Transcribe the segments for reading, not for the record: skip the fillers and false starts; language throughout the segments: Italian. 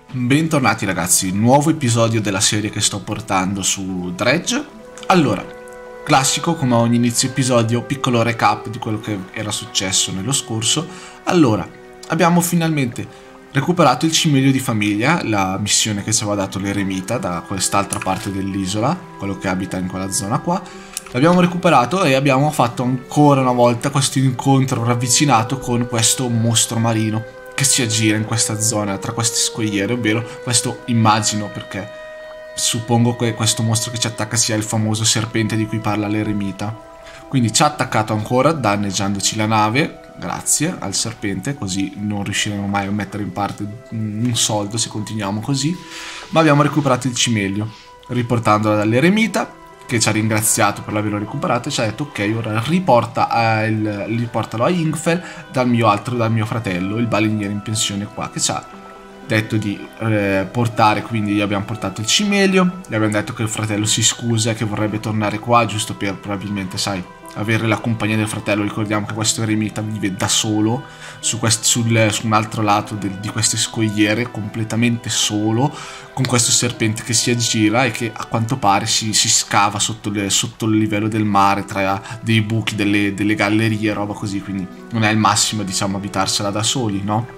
Bentornati ragazzi, nuovo episodio della serie che sto portando su Dredge. Allora, classico come ogni inizio episodio, piccolo recap di quello che era successo nello scorso. Allora, abbiamo finalmente recuperato il cimelio di famiglia, la missione che ci aveva dato l'eremita da quest'altra parte dell'isola, quello che abita in quella zona qua. L'abbiamo recuperato e abbiamo fatto ancora una volta questo incontro ravvicinato con questo mostro marino che si aggira in questa zona tra queste scogliere, ovvero questo immagino, perché suppongo che questo mostro che ci attacca sia il famoso serpente di cui parla l'eremita. Quindi ci ha attaccato ancora danneggiandoci la nave, grazie al serpente, così non riusciremo mai a mettere in parte un soldo se continuiamo così, ma abbiamo recuperato il cimelio riportandolo dall'eremita, che ci ha ringraziato per averlo recuperato e ci ha detto ok, ora riportalo a Ingfell dal mio fratello, il baleniere in pensione qua, che ci ha detto di portare, quindi gli abbiamo portato il cimelio, gli abbiamo detto che il fratello si scusa e che vorrebbe tornare qua, giusto per probabilmente, sai, avere la compagnia del fratello. Ricordiamo che questo eremita vive da solo su un altro lato di queste scogliere, completamente solo, con questo serpente che si aggira e che a quanto pare si scava sotto il livello del mare, tra dei buchi, delle gallerie, roba così, quindi non è il massimo, diciamo, abitarsela da soli, no?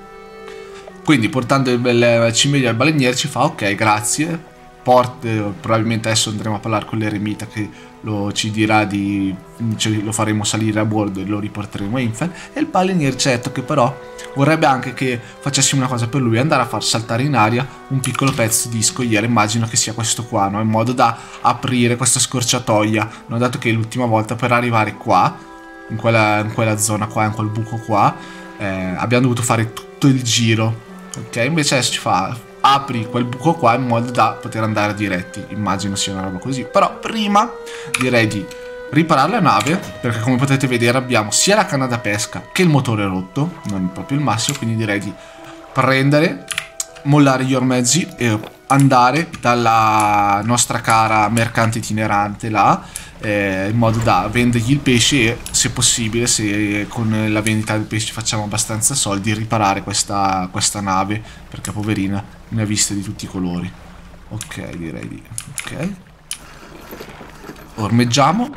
Quindi portando il cimelio al baleniere ci fa ok, grazie. Probabilmente adesso andremo a parlare con l'eremita che ci dirà lo faremo salire a bordo e lo riporteremo a Infel. E il baleniere ci ha detto che però vorrebbe anche che facessimo una cosa per lui, andare a far saltare in aria un piccolo pezzo di scogliere, immagino che sia questo qua, no? In modo da aprire questa scorciatoia, no? Dato che l'ultima volta per arrivare qua, in quella zona qua, in quel buco qua, abbiamo dovuto fare tutto il giro. Ok, invece adesso ci fa apri quel buco qua in modo da poter andare diretti, immagino sia una roba così. Però prima direi di riparare la nave, perché come potete vedere abbiamo sia la canna da pesca che il motore rotto, non proprio il massimo, quindi direi di prendere, mollare gli ormeggi e andare dalla nostra cara mercante itinerante là, in modo da vendergli il pesce e, se possibile, se con la vendita del pesce facciamo abbastanza soldi, riparare questa nave, perché poverina ne ha viste di tutti i colori. Ok, direi di... ok, ormeggiamo.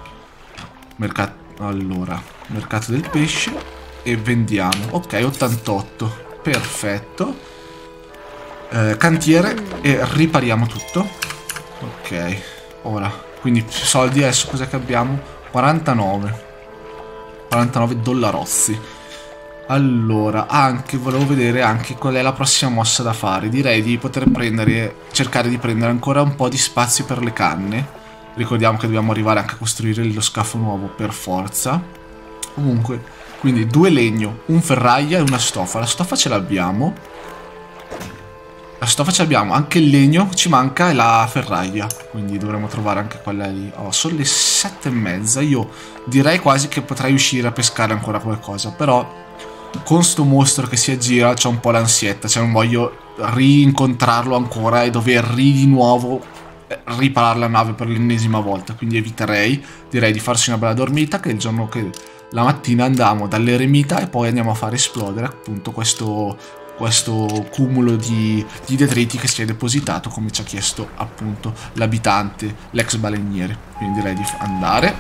Allora, mercato del pesce e vendiamo. Ok, 88, perfetto. Cantiere e ripariamo tutto. Ok, ora, quindi soldi adesso cos'è che abbiamo? 49 dollarozzi. Allora, volevo vedere anche qual è la prossima mossa da fare. Direi di poter cercare di prendere ancora un po' di spazio per le canne. Ricordiamo che dobbiamo arrivare anche a costruire lo scafo nuovo per forza. Comunque, quindi 2 legno, un ferraia e una stoffa. La stoffa ce l'abbiamo. Anche il legno ci manca e la ferraia, quindi dovremo trovare anche quella lì. Oh, sono le 7:30, io direi quasi che potrei uscire a pescare ancora qualcosa, però con sto mostro che si aggira c'ho un po' l'ansietta, cioè non voglio rincontrarlo ancora e dover di nuovo riparare la nave per l'ennesima volta, quindi eviterei, direi di farsi una bella dormita, che è il giorno che la mattina andiamo dall'eremita e poi andiamo a far esplodere appunto questo cumulo di detriti che si è depositato, come ci ha chiesto appunto l'abitante, l'ex baleniere. Quindi direi di andare.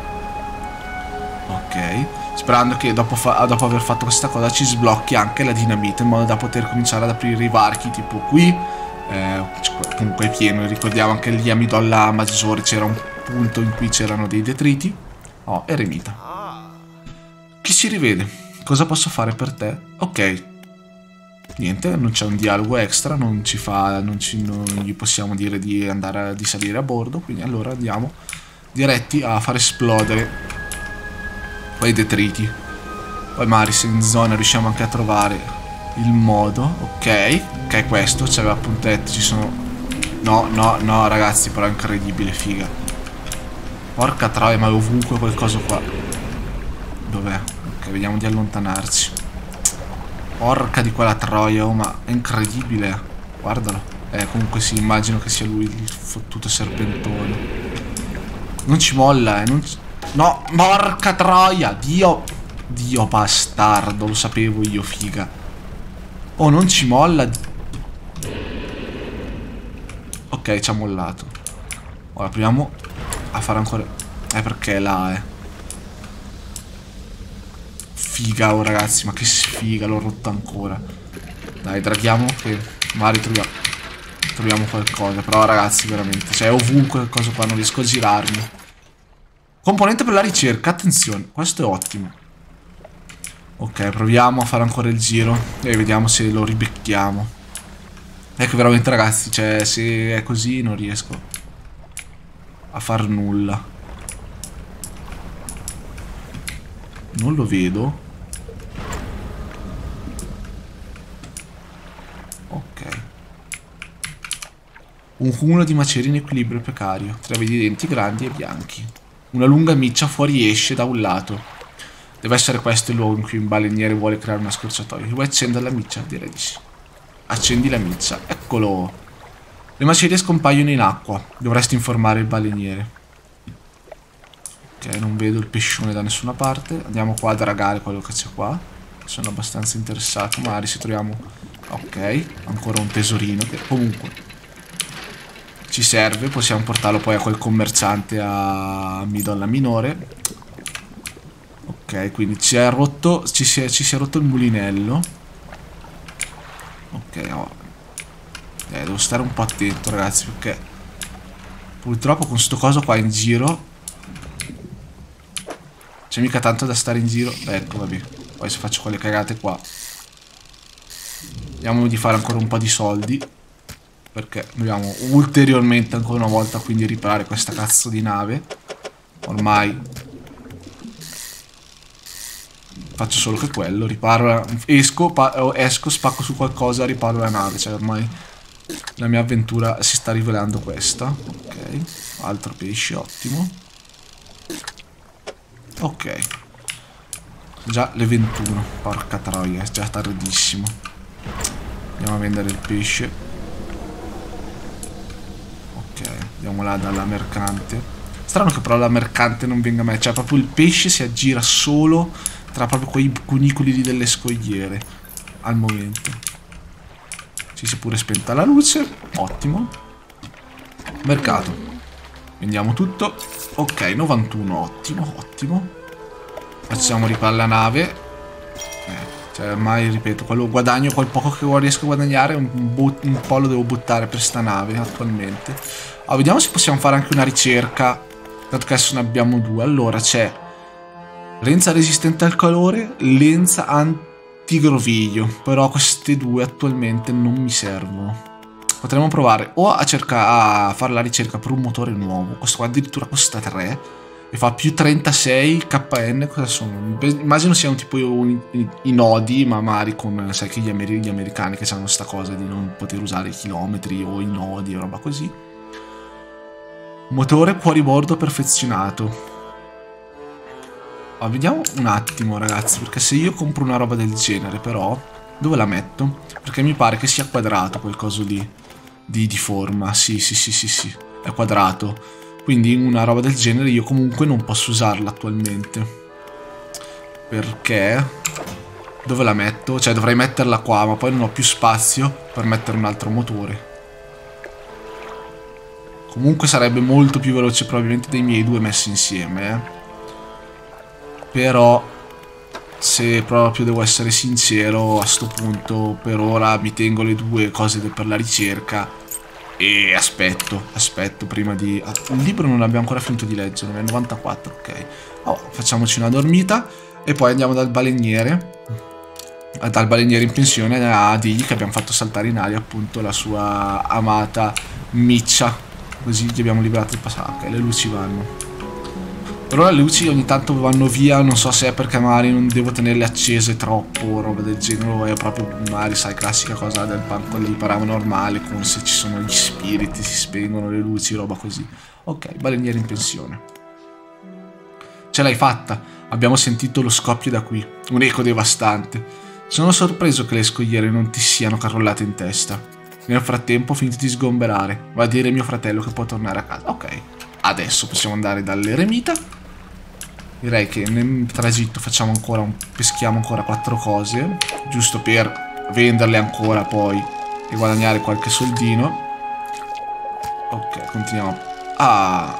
Ok, sperando che dopo aver fatto questa cosa ci sblocchi anche la dinamite, in modo da poter cominciare ad aprire i varchi, tipo qui. Comunque è pieno, ricordiamo anche lì a Midolla Maggiore c'era un punto in cui c'erano dei detriti. Oh, eremita, chi si rivede? Cosa posso fare per te? Ok, niente, non c'è un dialogo extra, non gli possiamo dire di salire a bordo, quindi allora andiamo diretti a far esplodere quei detriti. Poi magari se in zona riusciamo anche a trovare il modo. Ok, che è questo, c'aveva appunto detto, ci sono... No ragazzi, però è incredibile, figa. Porca troia, ma è ovunque qualcosa qua. Dov'è? Ok, vediamo di allontanarci. Porca di quella troia, oh, ma è incredibile. Guardalo. Comunque sì, immagino che sia lui il fottuto serpentone. Non ci molla, no, porca troia, Dio bastardo, lo sapevo io, figa. Oh, non ci molla. Ok, ci ha mollato. Ora proviamo a fare ancora... perché è là, Figa, oh ragazzi, ma che sfiga, l'ho rotto ancora. Dai, draghiamo che magari troviamo qualcosa. Però ragazzi, veramente, cioè ovunque quel coso qua, non riesco a girarmi. Componente per la ricerca, attenzione, questo è ottimo. Ok, proviamo a fare ancora il giro e vediamo se lo ribecchiamo. È che veramente ragazzi, cioè se è così non riesco a far nulla. Non lo vedo. Ok. Un cumulo di macerie in equilibrio precario, tra vedi denti grandi e bianchi. Una lunga miccia fuoriesce da un lato. Deve essere questo il luogo in cui un baleniere vuole creare una scorciatoia. Vuoi accendere la miccia? Direi di sì. Accendi la miccia. Eccolo. Le macerie scompaiono in acqua. Dovresti informare il baleniere. Ok, non vedo il pescione da nessuna parte. Andiamo qua a dragare quello che c'è qua. Sono abbastanza interessato. Magari se troviamo... Ok, ancora un tesorino che comunque ci serve. Possiamo portarlo poi a quel commerciante a Midonna Minore. Ok, quindi ci è rotto, ci si è rotto il mulinello. Ok, oh. Devo stare un po' attento ragazzi, perché purtroppo con sto coso qua in giro c'è mica tanto da stare in giro. Ecco, vabbè. Poi se faccio quelle cagate qua, vediamo di fare ancora un po' di soldi, perché dobbiamo ulteriormente ancora una volta quindi riparare questa cazzo di nave. Ormai faccio solo che quello, riparo, esco, spacco su qualcosa, riparo la nave. Cioè ormai la mia avventura si sta rivelando questa. Ok, altro pesce, ottimo. Ok, già le 21, porca troia, è già tardissimo. Andiamo a vendere il pesce. Ok, andiamo là dalla mercante. Strano che però la mercante non venga mai, cioè proprio il pesce si aggira solo tra proprio quei cunicoli lì delle scogliere al momento. Si è pure spenta la luce, ottimo. Mercato, vendiamo tutto. Ok, 91, ottimo, ottimo. Facciamo riparare la nave. Cioè ormai, ripeto, quello guadagno, quel poco che riesco a guadagnare un po' lo devo buttare per sta nave attualmente. Allora, vediamo se possiamo fare anche una ricerca, dato che adesso ne abbiamo due. Allora c'è lenza resistente al calore, lenza antigroviglio, però queste due attualmente non mi servono. Potremmo provare o a cercare a fare la ricerca per un motore nuovo. Questo qua addirittura costa 3 e fa più 36 kN. Cosa sono? Immagino siano tipo i nodi, ma magari con, sai che gli americani che hanno sta cosa di non poter usare i chilometri o i nodi o roba così. Motore fuoribordo perfezionato. Vediamo un attimo ragazzi, perché se io compro una roba del genere, però dove la metto? Perché mi pare che sia quadrato quel coso lì di forma. Sì, è quadrato. Quindi una roba del genere io comunque non posso usarla attualmente. Perché dove la metto? Cioè dovrei metterla qua, ma poi non ho più spazio per mettere un altro motore. Comunque sarebbe molto più veloce probabilmente dei miei due messi insieme, Però se proprio devo essere sincero, a sto punto per ora mi tengo le due cose per la ricerca e aspetto prima di... il libro non l'abbiamo ancora finito di leggere, è 94, ok. Facciamoci una dormita e poi andiamo dal baleniere in pensione a dirgli che abbiamo fatto saltare in aria appunto la sua amata miccia, così gli abbiamo liberato il passato. Ok, le luci vanno. Per ora le luci ogni tanto vanno via, non so se è perché magari non devo tenerle accese troppo o roba del genere, o è proprio magari, sai, classica cosa del banco lì paranormale, come se ci sono gli spiriti, si spengono le luci, roba così. Ok, baleniere in pensione. Ce l'hai fatta, abbiamo sentito lo scoppio da qui, un eco devastante. Sono sorpreso che le scogliere non ti siano carrollate in testa. Nel frattempo ho finito di sgomberare, va a dire mio fratello che può tornare a casa. Ok, adesso possiamo andare dall'eremita. Direi che nel tragitto peschiamo ancora 4 cose, giusto per venderle ancora poi e guadagnare qualche soldino. Ok, continuiamo. Ah.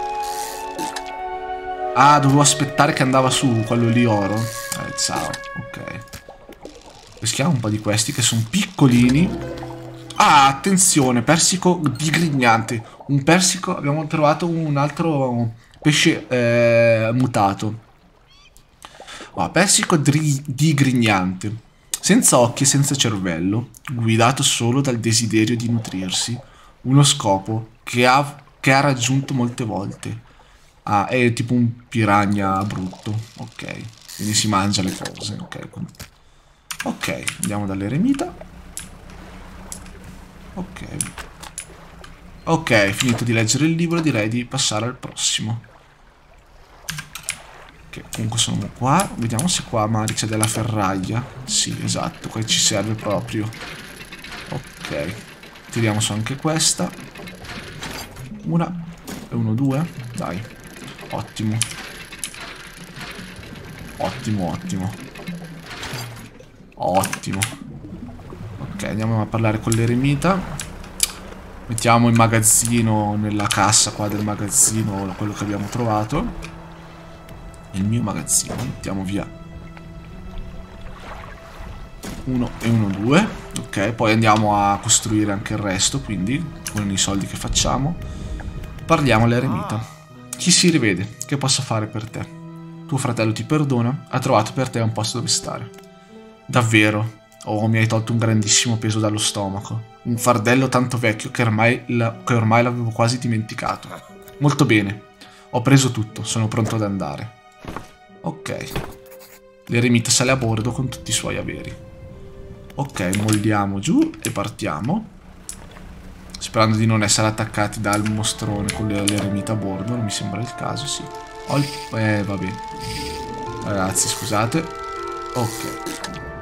Ah, dovevo aspettare che andava su quello lì oro. Ciao. Ok. Peschiamo un po' di questi che sono piccolini. Ah, attenzione, persico digrignante. Un persico, abbiamo trovato un altro pesce mutato. Oh, persico digrignante. Senza occhi e senza cervello, guidato solo dal desiderio di nutrirsi. Uno scopo che ha raggiunto molte volte. Ah, è tipo un piranha brutto. Ok. Quindi si mangia le cose. Ok. Ok, andiamo dall'eremita. Ok. Ok, finito di leggere il libro, direi di passare al prossimo. Che comunque sono qua. Vediamo se qua magari c'è della ferraglia. Sì, esatto, qua ci serve proprio. Ok. Tiriamo su anche questa. Una e uno, due. Dai. Ottimo. Ottimo, ottimo. Ottimo. Ok, andiamo a parlare con l'eremita. Mettiamo il magazzino nella cassa qua del magazzino, quello che abbiamo trovato. Il mio magazzino, mettiamo via 1 e 1, 2. Ok, poi andiamo a costruire anche il resto, quindi con i soldi che facciamo. Parliamo all'eremita. Chi si rivede? Che posso fare per te? Tuo fratello ti perdona, ha trovato per te un posto dove stare. Davvero? Oh, mi hai tolto un grandissimo peso dallo stomaco. Un fardello tanto vecchio che ormai l'avevo quasi dimenticato. Molto bene. Ho preso tutto, sono pronto ad andare. Ok. L'eremita sale a bordo con tutti i suoi averi. Ok, molliamo giù e partiamo. Sperando di non essere attaccati dal mostrone con l'eremita a bordo. Non mi sembra il caso, sì. Vabbè. Ragazzi, scusate. Ok.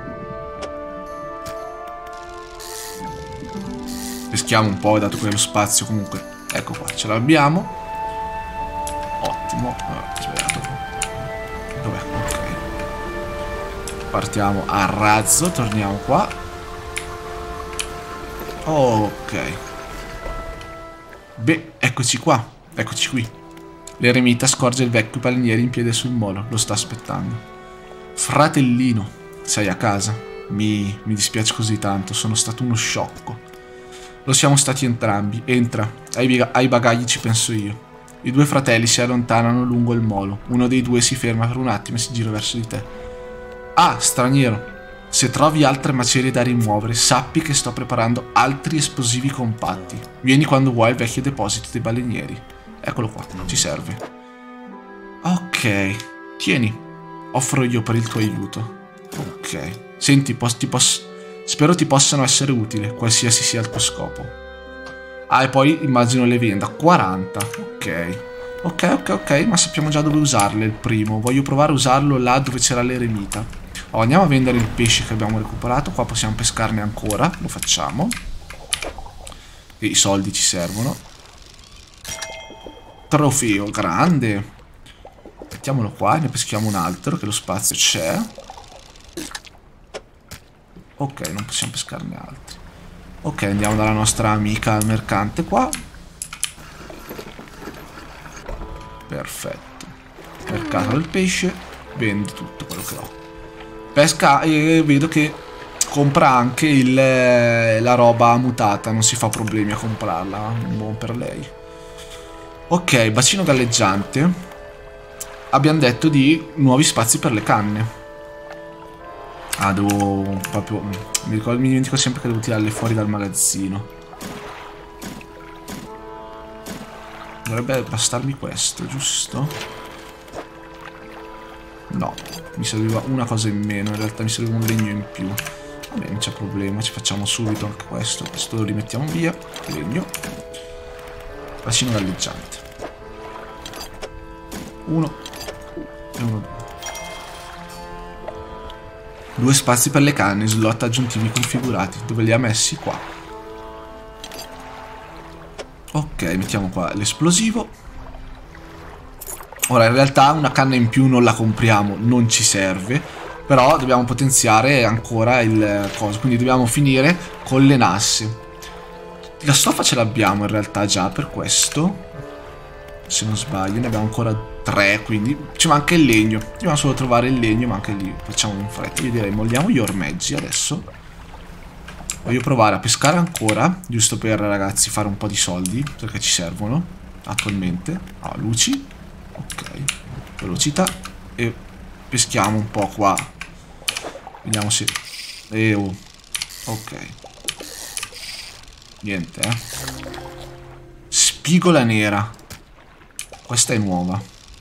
Peschiamo un po', dato che lo spazio comunque. Ecco qua, ce l'abbiamo. Ottimo. Sbagliato. Dov'è? Ok. Partiamo a razzo, torniamo qua. Ok. Beh, eccoci qua. Eccoci qui. L'eremita scorge il vecchio baleniere in piede sul molo. Lo sta aspettando. Fratellino, sei a casa? Mi dispiace così tanto, sono stato uno sciocco. Lo siamo stati entrambi. Entra, ai bagagli ci penso io. I due fratelli si allontanano lungo il molo. Uno dei due si ferma per un attimo e si gira verso di te. Ah, straniero. Se trovi altre macerie da rimuovere, sappi che sto preparando altri esplosivi compatti. Vieni quando vuoi al vecchio deposito dei balenieri. Eccolo qua, ci serve. Ok, tieni. Offro io per il tuo aiuto. Ok. Senti, spero ti possano essere utili, qualsiasi sia il tuo scopo. Ah, e poi immagino le venda. 40. Ok. Ok, ma sappiamo già dove usarle il primo. Voglio provare a usarlo là dove c'era l'eremita. Oh, andiamo a vendere il pesce che abbiamo recuperato. Qua possiamo pescarne ancora. Lo facciamo. E i soldi ci servono. Trofeo grande. Mettiamolo qua e ne peschiamo un altro, che lo spazio c'è. Ok, non possiamo pescarne altri. Ok, andiamo dalla nostra amica mercante qua. Perfetto. Mercato del pesce. Vende tutto quello che ho. Pesca e vedo che compra anche la roba mutata. Non si fa problemi a comprarla. Buon per lei. Ok, bacino galleggiante. Abbiamo detto di nuovi spazi per le canne. Ah, devo proprio... Mi dimentico sempre che devo tirarle fuori dal magazzino. Dovrebbe bastarmi questo, giusto? No, mi serviva una cosa in meno. In realtà mi serviva un legno in più. Vabbè, non c'è problema, ci facciamo subito anche questo. Questo lo rimettiamo via. Legno. Bacino galleggiante. 1 e 1, 2. 2 spazi per le canne, slot aggiuntivi configurati. Dove li ha messi? Qua. Ok, mettiamo qua l'esplosivo. Ora, in realtà una canna in più non la compriamo, non ci serve. Però dobbiamo potenziare ancora il coso. Quindi dobbiamo finire con le nasse. La stoffa ce l'abbiamo in realtà già per questo. Se non sbaglio, ne abbiamo ancora 3, quindi ci manca il legno. Dobbiamo solo trovare il legno, ma anche lì facciamo in fretta. Io direi molliamo gli ormeggi adesso. Voglio provare a pescare ancora, giusto per, ragazzi, fare un po' di soldi, perché ci servono attualmente. Luci. Ok. Velocità. E peschiamo un po' qua. Vediamo se... Ok. Niente, Spigola nera. Questa è nuova.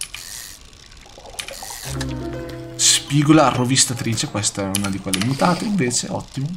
Spigola rovistatrice. Questa è una di quelle mutate invece. Ottimo.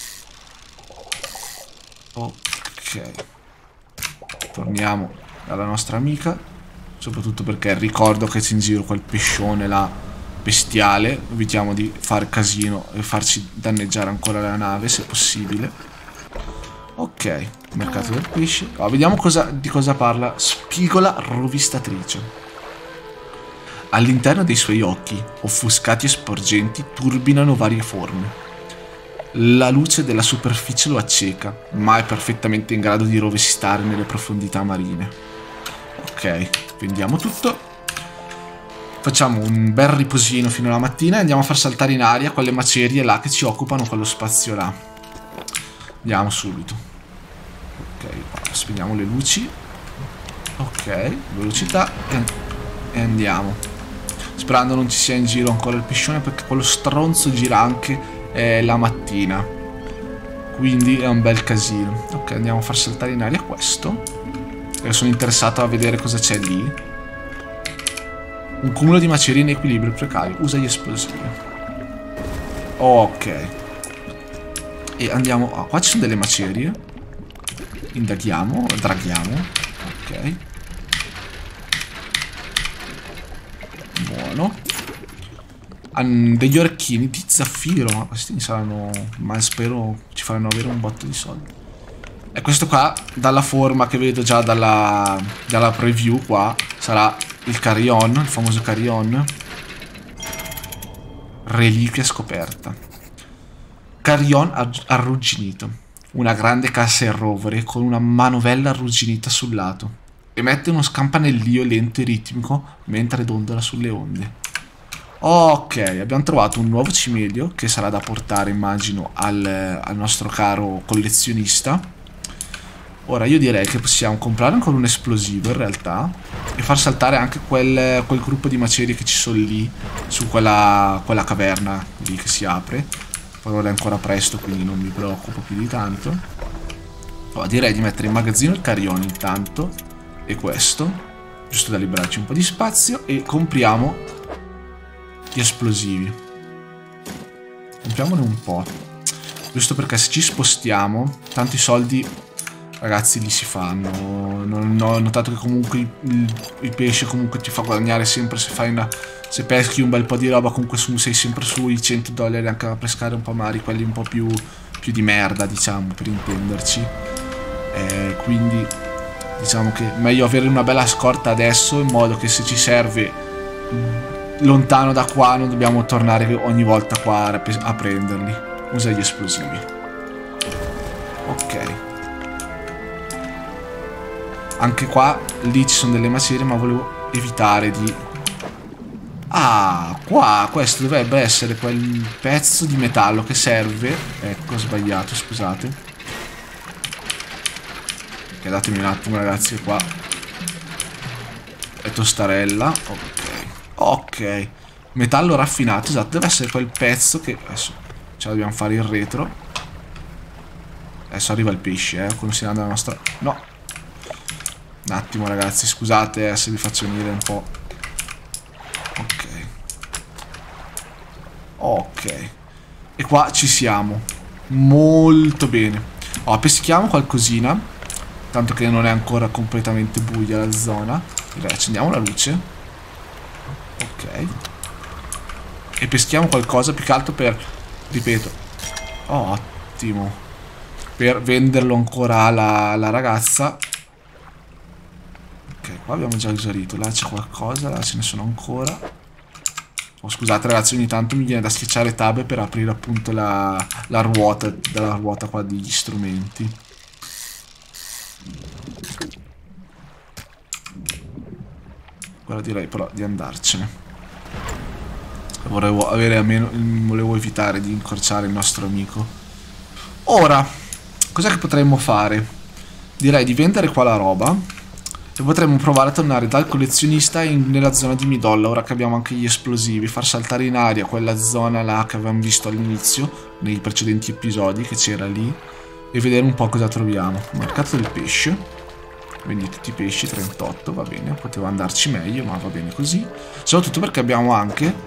Ok. Torniamo dalla nostra amica. Soprattutto perché ricordo che c'è in giro quel pescione là bestiale. Evitiamo di fare casino e farci danneggiare ancora la nave se possibile. Ok, mercato del pesce. Vediamo di cosa parla Spigola rovistatrice. All'interno dei suoi occhi, offuscati e sporgenti, turbinano varie forme. La luce della superficie lo acceca, ma è perfettamente in grado di rovistare nelle profondità marine. Ok, vendiamo tutto. Facciamo un bel riposino fino alla mattina e andiamo a far saltare in aria quelle macerie là che ci occupano quello spazio là. Andiamo subito. Ok, spegniamo le luci. Ok, velocità e andiamo. Sperando non ci sia in giro ancora il pescione, perché quello stronzo gira anche la mattina. Quindi è un bel casino. Ok, andiamo a far saltare in aria questo. Sono interessato a vedere cosa c'è lì. Un cumulo di macerie in equilibrio precario. Usa gli esplosivi. Ok. E andiamo... qua ci sono delle macerie. Indaghiamo, draghiamo. Ok. Buono. Hanno degli orecchini di zaffiro. Ma questi saranno... ma spero ci faranno avere un botto di soldi. E questo qua, dalla forma che vedo già dalla preview qua, sarà il Carrion, il famoso Carrion. Reliquia scoperta. Carrion arrugginito. Una grande cassa in rovere con una manovella arrugginita sul lato. Emette uno scampanellio lento e ritmico mentre dondola sulle onde. Ok, abbiamo trovato un nuovo cimelio che sarà da portare, immagino, al nostro caro collezionista. Ora io direi che possiamo comprare ancora un esplosivo in realtà e far saltare anche quel gruppo di macerie che ci sono lì su quella caverna lì che si apre. Poi ora è ancora presto, quindi non mi preoccupo più di tanto. Direi di mettere in magazzino il Carrion intanto e questo, giusto da liberarci un po' di spazio, e compriamo gli esplosivi. Compriamone un po', giusto perché se ci spostiamo tanti soldi, ragazzi, li si fanno. Non ho notato che comunque il pesce comunque ti fa guadagnare sempre se peschi un bel po' di roba. Comunque sei sempre sui $100 anche a pescare un po' mari, quelli un po' più di merda, diciamo, per intenderci. Quindi diciamo che è meglio avere una bella scorta adesso, in modo che se ci serve lontano da qua non dobbiamo tornare ogni volta qua a prenderli. Usa gli esplosivi. Ok. Anche qua, lì ci sono delle macerie, ma volevo evitare di... qua, questo dovrebbe essere quel pezzo di metallo che serve. Ecco, ho sbagliato, scusate. Ok, datemi un attimo, ragazzi, qua è tostarella. Ok. Ok. Metallo raffinato, esatto, deve essere quel pezzo che... adesso ce la dobbiamo fare in retro. Adesso arriva il pesce, considerando la nostra... no. Un attimo, ragazzi, scusate se vi faccio venire un po'. Ok. Ok. E qua ci siamo. Molto bene. Peschiamo qualcosina, tanto che non è ancora completamente buia la zona. Direi, accendiamo la luce. Ok. E peschiamo qualcosa, più che altro per... ripeto. Ottimo. Per venderlo ancora alla ragazza. Ok, qua abbiamo già esaurito. Là c'è qualcosa, là ce ne sono ancora. Scusate, ragazzi, ogni tanto mi viene da schiacciare tab per aprire appunto la ruota qua degli strumenti. Ora direi però di andarcene. Volevo avere almeno, volevo evitare di incorciare il nostro amico. Ora, cos'è che potremmo fare? Direi di vendere qua la roba e potremmo provare a tornare dal collezionista nella zona di Midolla, ora che abbiamo anche gli esplosivi, far saltare in aria quella zona là che avevamo visto all'inizio, nei precedenti episodi, che c'era lì, e vedere un po' cosa troviamo. Mercato del pesce. Vendi tutti i pesci, 38, va bene, poteva andarci meglio, ma va bene così. Soprattutto perché abbiamo anche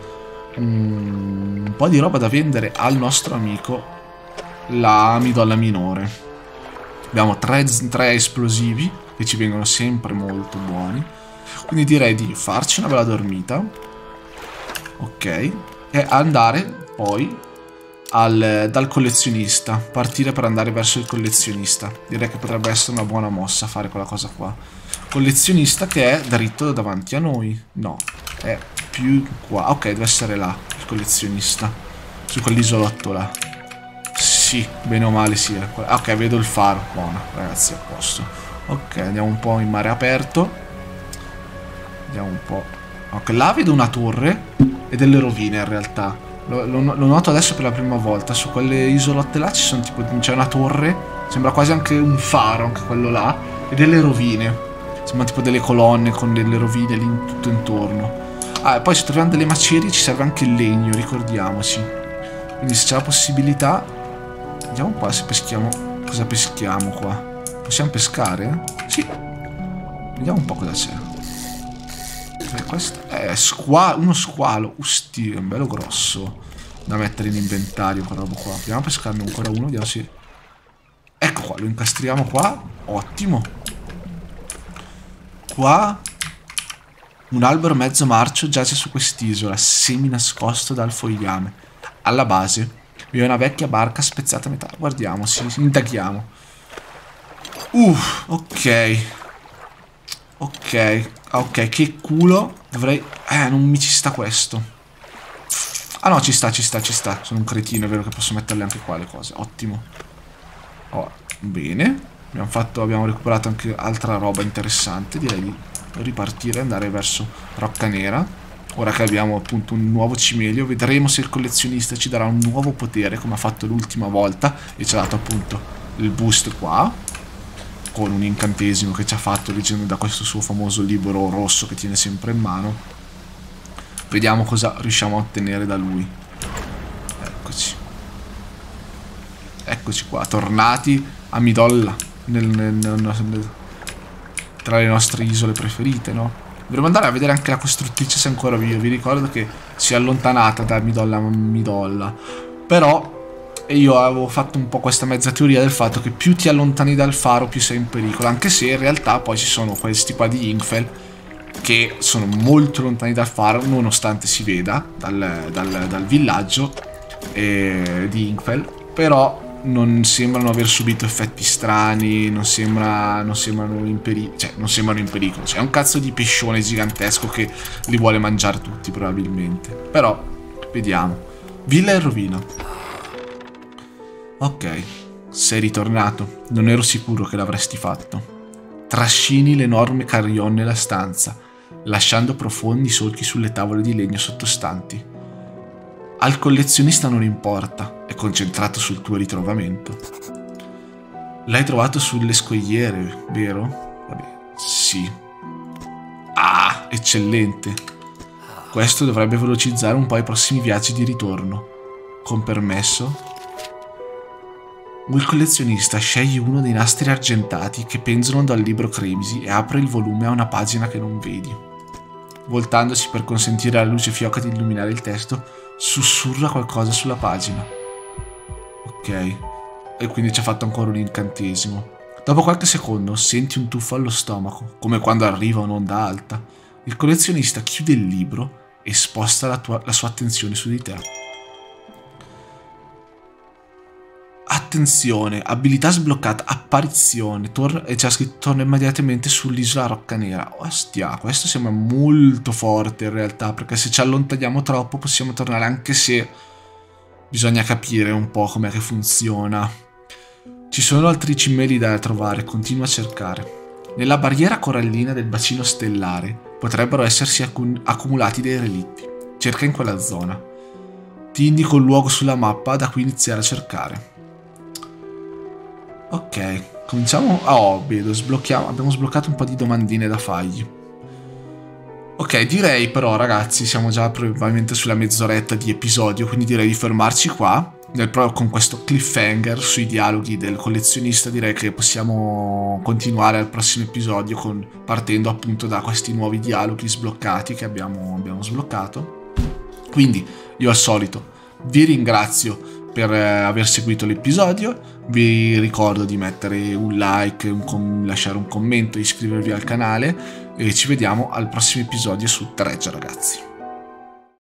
un po' di roba da vendere al nostro amico, la Midolla minore. Abbiamo tre esplosivi che ci vengono sempre molto buoni, quindi direi di farci una bella dormita, ok, e andare poi dal collezionista, partire per andare verso il collezionista. Direi che potrebbe essere una buona mossa fare quella cosa qua. Collezionista che è dritto davanti a noi, no, è più qua, ok, deve essere là il collezionista, su quell'isolotto là. Sì, bene o male sì, ok, vedo il faro, buono ragazzi, a posto. Ok, andiamo un po' in mare aperto, andiamo un po', ok, là vedo una torre e delle rovine in realtà. Lo noto adesso per la prima volta. Su quelle isolotte là ci sono tipo, c'è una torre, sembra quasi anche un faro, anche quello là, e delle rovine. Sembra tipo delle colonne con delle rovine lì tutto intorno. Ah, e poi se troviamo delle macerie ci serve anche il legno, ricordiamoci. Quindi se c'è la possibilità, vediamo un po' se peschiamo. Cosa peschiamo qua? Possiamo pescare? Sì. Vediamo un po' cosa c'è. Questo è uno squalo. Usti, è un bello grosso da mettere in inventario quella roba qua. Proviamo a pescarne ancora uno, vediamo se... Ecco qua, lo incastriamo qua. Ottimo. Qua un albero mezzo marcio giace su quest'isola, semi nascosto dal fogliame. Alla base vi è una vecchia barca spezzata a metà. Guardiamo, indaghiamo. Ok. Ok, ok, che culo. Dovrei... non mi ci sta questo. Ah no, ci sta. Sono un cretino, è vero che posso metterle anche qua le cose. Ottimo. Oh, bene. Abbiamo recuperato anche altra roba interessante. Direi di ripartire e andare verso Rocca Nera. Ora che abbiamo appunto un nuovo cimelio, vedremo se il collezionista ci darà un nuovo potere, come ha fatto l'ultima volta. E ci ha dato appunto il boost qua, con un incantesimo che ci ha fatto leggendo da questo suo famoso libro rosso che tiene sempre in mano. Vediamo cosa riusciamo a ottenere da lui. Eccoci. Eccoci qua, tornati a Midolla, tra le nostre isole preferite, no? Dovremmo andare a vedere anche la costruttrice se è ancora viva. Vi ricordo che si è allontanata da Midolla a Midolla. Però... E io avevo fatto un po' questa mezza teoria del fatto che più ti allontani dal faro più sei in pericolo. Anche se in realtà poi ci sono questi qua di Inkfell che sono molto lontani dal faro, nonostante si veda dal villaggio di Inkfell. Però non sembrano aver subito effetti strani, non sembrano in pericolo. Cioè, non sembrano in pericolo. C'è un cazzo di pescione gigantesco che li vuole mangiare tutti probabilmente. Però, vediamo. Villa e rovina. Ok, sei ritornato. Non ero sicuro che l'avresti fatto. Trascini l'enorme carillon nella stanza, lasciando profondi solchi sulle tavole di legno sottostanti. Al collezionista non importa, è concentrato sul tuo ritrovamento. L'hai trovato sulle scogliere, vero? Vabbè, sì. Ah, eccellente. Questo dovrebbe velocizzare un po' i prossimi viaggi di ritorno. Con permesso... Il collezionista sceglie uno dei nastri argentati che pendolano dal libro Cremisi e apre il volume a una pagina che non vedi. Voltandosi per consentire alla luce fioca di illuminare il testo, sussurra qualcosa sulla pagina. Ok, e quindi ci ha fatto ancora un incantesimo. Dopo qualche secondo senti un tuffo allo stomaco, come quando arriva un'onda alta. Il collezionista chiude il libro e sposta la sua attenzione su di te. Attenzione, abilità sbloccata, apparizione, e c'è scritto torna immediatamente sull'isola Rocca Nera. Ostia, questo sembra molto forte in realtà, perché se ci allontaniamo troppo possiamo tornare, anche se bisogna capire un po' com'è che funziona. Ci sono altri cimeli da trovare, continua a cercare. Nella barriera corallina del bacino stellare potrebbero essersi accumulati dei relitti. Cerca in quella zona. Ti indico il luogo sulla mappa da cui iniziare a cercare. Ok, cominciamo. Oh, vedo, abbiamo sbloccato un po' di domandine da fargli. Ok, direi però, ragazzi, siamo già probabilmente sulla mezz'oretta di episodio, quindi direi di fermarci qua. Con questo cliffhanger sui dialoghi del collezionista, direi che possiamo continuare al prossimo episodio partendo appunto da questi nuovi dialoghi sbloccati che abbiamo sbloccato. Quindi io al solito vi ringrazio per aver seguito l'episodio, vi ricordo di mettere un like, lasciare un commento, iscrivervi al canale e ci vediamo al prossimo episodio su Dredge, ragazzi.